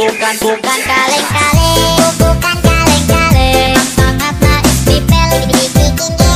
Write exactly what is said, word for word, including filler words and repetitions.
bukan bukan kaleng-kaleng, bukan kaleng-kaleng. Apa kata istri pel bikin